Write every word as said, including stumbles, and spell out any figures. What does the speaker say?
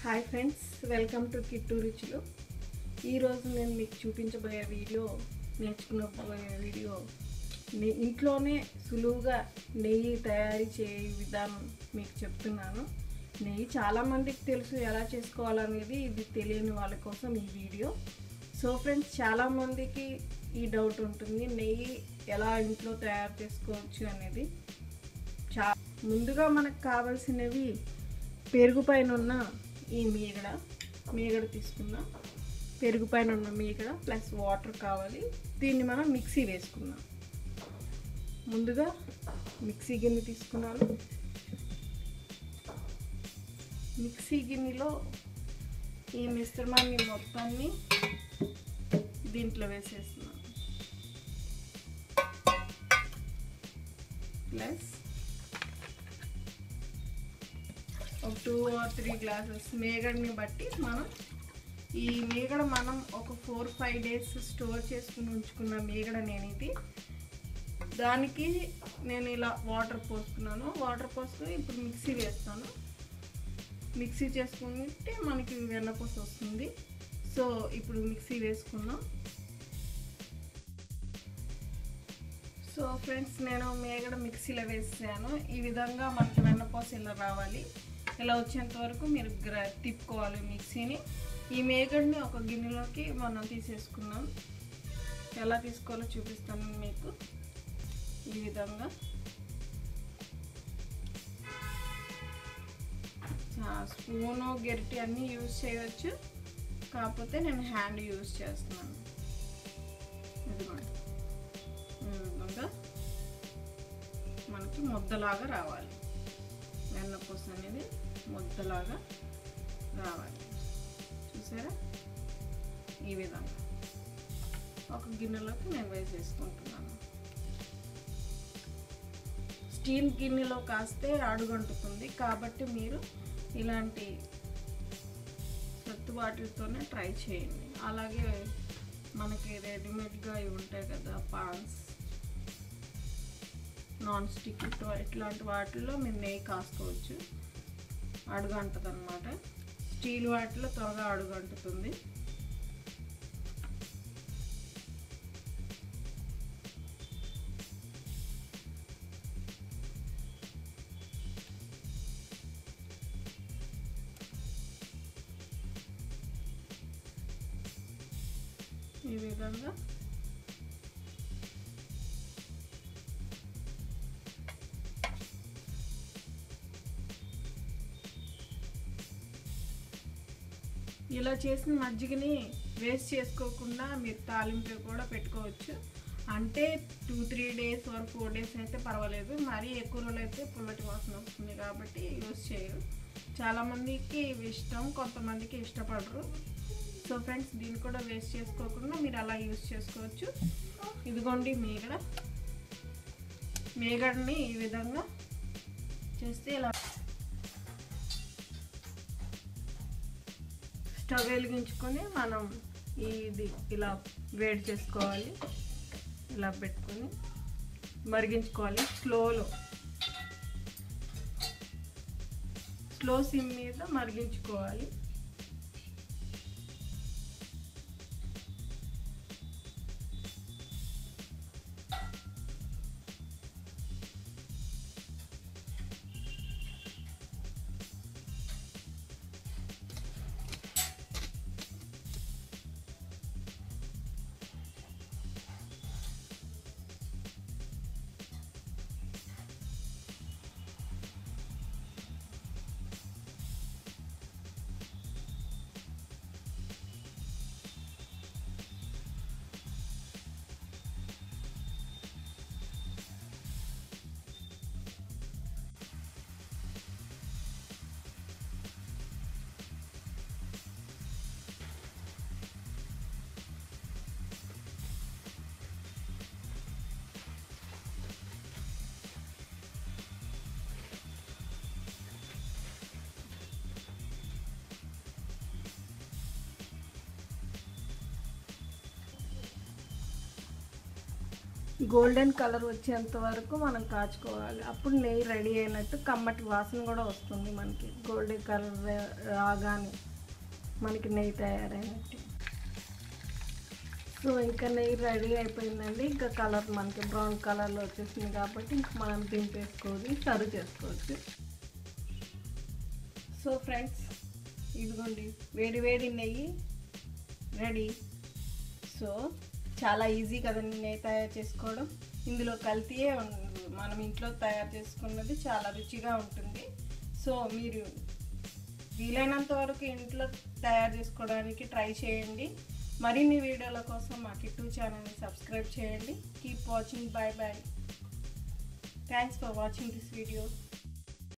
Hi friends, welcome to Kittu రుచులు. ఈరోజు నేను మీకు చూపించబోయే వీడియో నేర్చుకునబోయే వీడియో ఇంట్లోనే సులువుగా నెయ్యి తయారు చేయ విధానం మీకు చెప్తున్నాను. నెయ్యి చాలామందికి తెలుసు ఎలా చేసుకోవాలనేది, ఇది తెలియని వాళ్ళ కోసం ఈ వీడియో. సో ఫ్రెండ్స్, చాలామందికి ఈ డౌట్ ఉంటుంది, నెయ్యి ఎలా ఇంట్లో తయారు చేసుకోవచ్చు అనేది. చా ముందుగా మనకు కావాల్సినవి పెరుగు పైన ఉన్న ఈ మీగడ మీగడ తీసుకుందాం. పెరుగు పైన ఉన్న మీగడ ప్లస్ వాటర్ కావాలి. దీన్ని మనం మిక్సీ వేసుకుందాం. ముందుగా మిక్సీ గిన్నె తీసుకున్నాను. మిక్సీ గిన్నెలో ఈ మిశ్రమాన్ని మొత్తాన్ని దీంట్లో వేసేస్తున్నాను. ప్లస్ ఒక టూ ఆర్ త్రీ గ్లాసెస్ మేగడని బట్టి మనం ఈ మేగడ మనం ఒక ఫోర్ ఫైవ్ డేస్ స్టోర్ చేసుకుని ఉంచుకున్న మేగడ నేను ఇది. దానికి నేను ఇలా వాటర్ పోసుకున్నాను. వాటర్ పోసుకొని ఇప్పుడు మిక్సీ వేస్తాను. మిక్సీ చేసుకుంటే మనకి వెన్నపూస వస్తుంది. సో ఇప్పుడు మిక్సీ వేసుకున్నాం. సో ఫ్రెండ్స్, నేను మేగడ మిక్సీలో వేసాను. ఈ విధంగా మనకి వెన్నపూస ఇలా రావాలి. ఇలా వచ్చేంత వరకు మీరు గ్ర తిప్పుకోవాలి మిక్సీని. ఈ మేగడ్ని ఒక గిన్నెలోకి మనం తీసేసుకున్నాం. ఎలా తీసుకోవాలో చూపిస్తాను మీకు. ఈ విధంగా స్పూను గెరిటి అన్నీ యూజ్ చేయవచ్చు, కాకపోతే నేను హ్యాండ్ యూజ్ చేస్తున్నాను. ఇదిగోండి, ఈ విధంగా మనకి ముద్దలాగా రావాలి. వెన్నపూస అనేది ముద్దలాగా రావాలి. చూసారా? ఈ విధంగా ఒక గిన్నెలోకి నేను వేసేసుకుంటున్నాను. స్టీల్ గిన్నెలో కాస్తే అడుగంటుతుంది, కాబట్టి మీరు ఇలాంటి సత్తు వాటితోనే ట్రై చేయండి. అలాగే మనకి రెడీమేడ్గా ఇవి ఉంటాయి కదా, పాన్స్, నాన్ స్టిక్ ఇట్లాంటి వాటిల్లో మీరు నెయ్యి కాసుకోవచ్చు. అడుగు అంటుంది అనమాట. స్టీల్ వాటిలో త్వరగా అడుగు అంటుతుంది. ఈ విధంగా ఇలా చేసిన మజ్జిగని వేస్ట్ చేసుకోకుండా మీరు తాలింపు కూడా పెట్టుకోవచ్చు. అంటే two three days or four days అయితే పర్వాలేదు. మరీ ఎక్కువ రోజులు అయితే పుల్లటి వాసన వస్తుంది, కాబట్టి యూజ్ చేయరు. చాలామందికి ఇవి ఇష్టం, కొంతమందికి ఇష్టపడరు. సో ఫ్రెండ్స్, దీన్ని కూడా వేస్ట్ చేసుకోకుండా మీరు అలా యూజ్ చేసుకోవచ్చు. ఇదిగోండి మేగడ. మేగడని ఈ విధంగా చేస్తే ఇలా స్టవ్ వెలిగించుకొని మనం ఇది ఇలా వేడి చేసుకోవాలి. ఇలా పెట్టుకొని మరిగించుకోవాలి. స్లోలో స్లో సిమ్ మీద మరిగించుకోవాలి. గోల్డెన్ కలర్ వచ్చేంత వరకు మనం కాచుకోవాలి. అప్పుడు నెయ్యి రెడీ అయినట్టు, కమ్మటి వాసన కూడా వస్తుంది మనకి. గోల్డెన్ కలర్ రాగానే మనకి నెయ్యి తయారైనట్టు. సో ఇంకా నెయ్యి రెడీ అయిపోయిందండి. ఇంకా కలర్ మనకి బ్రౌన్ కలర్లో వచ్చేసింది కాబట్టి ఇంకా మనం దింపేసుకోవాలి, సర్వ్ చేసుకోవచ్చు. సో ఫ్రెండ్స్, ఇదిగోండి వేడి వేడి నెయ్యి రెడీ. సో చాలా ఈజీ కదండి నెయ్యి తయారు చేసుకోవడం. ఇందులో కల్తీయే ఉండదు, మనం ఇంట్లో తయారు చేసుకున్నది చాలా రుచిగా ఉంటుంది. సో మీరు వీలైనంత వరకు ఇంట్లో తయారు చేసుకోవడానికి ట్రై చేయండి. మరిన్ని వీడియోల కోసం మా కిట్టు ఛానల్ని సబ్స్క్రైబ్ చేయండి. Keep watching. Bye bye. Thanks for watching this video.